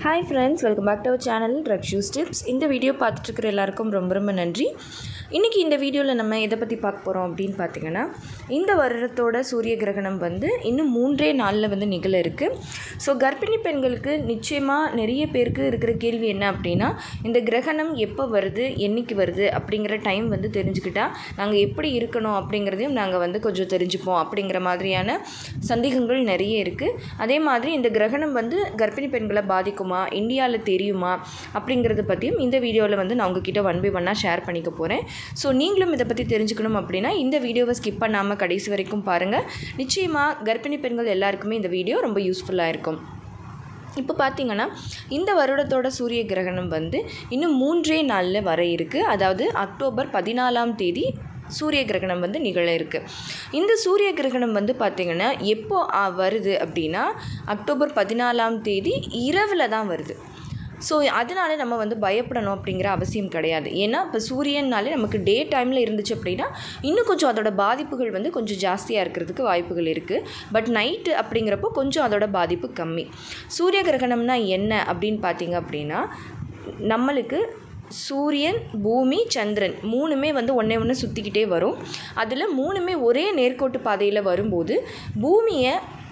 Hi friends, welcome back to our channel Rakshu's Tips. இந்த video பார்த்துட்டு இருக்கிற எல்லாருக்கும் ரொம்ப நன்றி. இன்னைக்கு இந்த வீடியோவில் நம்ம எதை பற்றி பார்க்க போகிறோம் அப்படின்னு பார்த்தீங்கன்னா, இந்த வருடத்தோட சூரிய கிரகணம் வந்து இன்னும் 3 நாளில் வந்து நிகழ இருக்குது. ஸோ கர்ப்பிணி பெண்களுக்கு நிச்சயமாக நிறைய பேருக்கு இருக்கிற கேள்வி என்ன அப்படின்னா, இந்த கிரகணம் எப்போ வருது, என்னைக்கு வருது அப்படிங்கிற டைம் வந்து தெரிஞ்சுக்கிட்டால் நாங்கள் எப்படி இருக்கணும் அப்படிங்கிறதையும் நாங்கள் வந்து கொஞ்சம் தெரிஞ்சுப்போம் அப்படிங்கிற மாதிரியான சந்தேகங்கள் நிறைய இருக்குது. அதே மாதிரி இந்த கிரகணம் வந்து கர்ப்பிணி பெண்களை பாதிக்குமா, இந்தியாவில் தெரியுமா அப்படிங்கிறத பற்றியும் இந்த வீடியோவில் வந்து நான் உங்ககிட்ட 1 by 1 ஷேர் பண்ணிக்க போகிறேன். ஸோ நீங்களும் இதை பற்றி தெரிஞ்சுக்கணும் அப்படின்னா இந்த வீடியோவை ஸ்கிப் பண்ணாமல் கடைசி வரைக்கும் பாருங்கள். நிச்சயமாக கர்ப்பிணி பெண்கள் எல்லாருக்குமே இந்த வீடியோ ரொம்ப யூஸ்ஃபுல்லாக இருக்கும். இப்போ பார்த்தீங்கன்னா, இந்த வருடத்தோட சூரிய கிரகணம் வந்து இன்னும் 3 நாளில் வர இருக்குது. அதாவது அக்டோபர் 14ஆம் தேதி சூரிய கிரகணம் வந்து நிகழ இருக்குது. இந்த சூரிய கிரகணம் வந்து பார்த்திங்கன்னா எப்போ வருது அப்படின்னா, அக்டோபர் 14ஆம் தேதி இரவில் தான் வருது. ஸோ அதனால நம்ம வந்து பயப்படணும் அப்படிங்கிற அவசியம் கிடையாது. ஏன்னா இப்போ சூரியனாலே நமக்கு டே டைமில் இருந்துச்சு அப்படின்னா இன்னும் கொஞ்சம் அதோட பாதிப்புகள் வந்து கொஞ்சம் ஜாஸ்தியாக இருக்கிறதுக்கு வாய்ப்புகள் இருக்குது. பட் நைட்டு அப்படிங்கிறப்போ கொஞ்சம் அதோட பாதிப்பு கம்மி. சூரிய கிரகணம்னா என்ன அப்படின்னு பார்த்தீங்க அப்படின்னா, நம்மளுக்கு சூரியன், பூமி, சந்திரன் 3மே வந்து ஒன்று சுற்றிக்கிட்டே வரும். அதில் 3மே ஒரே நேர்கோட்டு பாதையில் வரும்போது பூமியை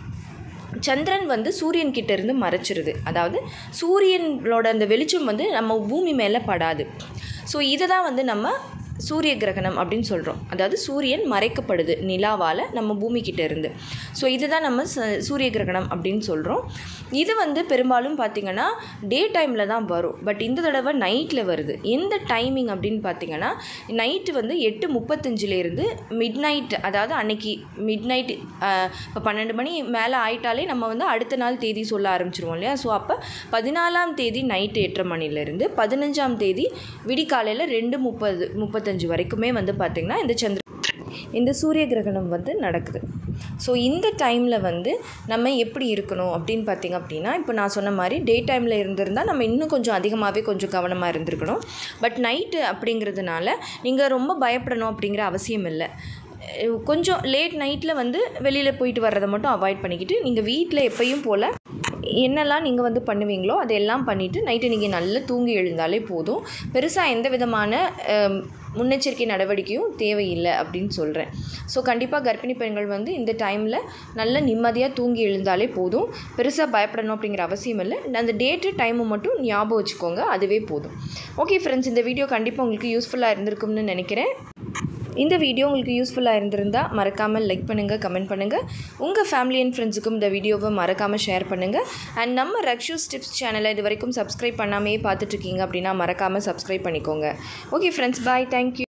சந்திரன் வந்து சூரியன்கிட்ட இருந்து மறைச்சிருது. அதாவது சூரியனோட அந்த வெளிச்சம் வந்து நம்ம பூமி மேலே படாது. ஸோ இதை தான் வந்து நம்ம சூரிய கிரகணம் அப்படின்னு சொல்கிறோம். அதாவது சூரியன் மறைக்கப்படுது நிலாவால் நம்ம பூமிக்கிட்ட இருந்து. ஸோ இதுதான் நம்ம சூரிய கிரகணம் அப்படின்னு சொல்கிறோம். இது வந்து பெரும்பாலும் பார்த்திங்கன்னா டே டைமில் தான் வரும். பட் இந்த தடவை நைட்டில் வருது. எந்த டைமிங் அப்படின்னு பார்த்திங்கன்னா, நைட்டு வந்து 8:35 மிட் நைட், அதாவது அன்னைக்கு மிட் நைட் இப்போ 12 மணி மேலே ஆயிட்டாலே நம்ம வந்து அடுத்த நாள் தேதி சொல்ல ஆரம்பிச்சிருவோம் இல்லையா. ஸோ அப்போ 14ஆம் தேதி நைட்டு 8:30 மணிலேருந்து 15ஆம் தேதி விடிகாலையில் 2:35 வரைக்குமே வந்து பார்த்திங்கன்னா இந்த சூரிய கிரகணம் வந்து நடக்குது. ஸோ இந்த டைமில் வந்து நம்ம எப்படி இருக்கணும் அப்படின்னு பார்த்திங்க அப்படின்னா, இப்போ நான் சொன்ன மாதிரி டே டைமில் இருந்திருந்தால் நம்ம இன்னும் கொஞ்சம் அதிகமாகவே கொஞ்சம் கவனமாக இருந்திருக்கணும். பட் நைட்டு அப்படிங்கிறதுனால நீங்கள் ரொம்ப பயப்படணும் அப்படிங்கிற அவசியம் இல்லை. கொஞ்சம் லேட் நைட்டில் வந்து வெளியில் போயிட்டு வர்றதை மட்டும் அவாய்ட் பண்ணிக்கிட்டு நீங்கள் வீட்டில் எப்பயும் போல் என்னெல்லாம் நீங்கள் வந்து பண்ணுவீங்களோ அதையெல்லாம் பண்ணிவிட்டு நைட்டு நீங்கள் நல்லா தூங்கி எழுந்தாலே போதும். பெருசாக எந்த விதமான முன்னெச்சரிக்கை நடவடிக்கையும் தேவையில்லை அப்படின்னு சொல்கிறேன். ஸோ கண்டிப்பாக கர்ப்பிணி பெண்கள் வந்து இந்த டைமில் நல்ல நிம்மதியாக தூங்கி எழுந்தாலே போதும். பெருசாக பயப்படணும் அப்படிங்கிற அவசியம் இல்லை. அந்த டேட்டு டைமை மட்டும் ஞாபகம் வச்சுக்கோங்க, அதுவே போதும். ஓகே ஃப்ரெண்ட்ஸ், இந்த வீடியோ கண்டிப்பாக உங்களுக்கு யூஸ்ஃபுல்லாக இருந்திருக்கும்னு நினைக்கிறேன். இந்த வீடியோ உங்களுக்கு யூஸ்ஃபுல்லாக இருந்திருந்தால் மறக்காமல் லைக் பண்ணுங்கள், கமெண்ட் பண்ணுங்கள். உங்கள் ஃபேமிலி அண்ட் ஃப்ரெண்ட்ஸுக்கும் இந்த வீடியோவை மறக்காமல் ஷேர் பண்ணுங்கள். அண்ட் நம்ம ரக்ஷூஸ் டிப்ஸ் சேனலை இது வரைக்கும் சப்ஸ்கிரைப் பண்ணாமே பார்த்துட்ருக்கீங்க அப்படின்னா மறக்காமல் சப்ஸ்கிரைப் பண்ணிக்கோங்க. Okay friends, bye, thank you.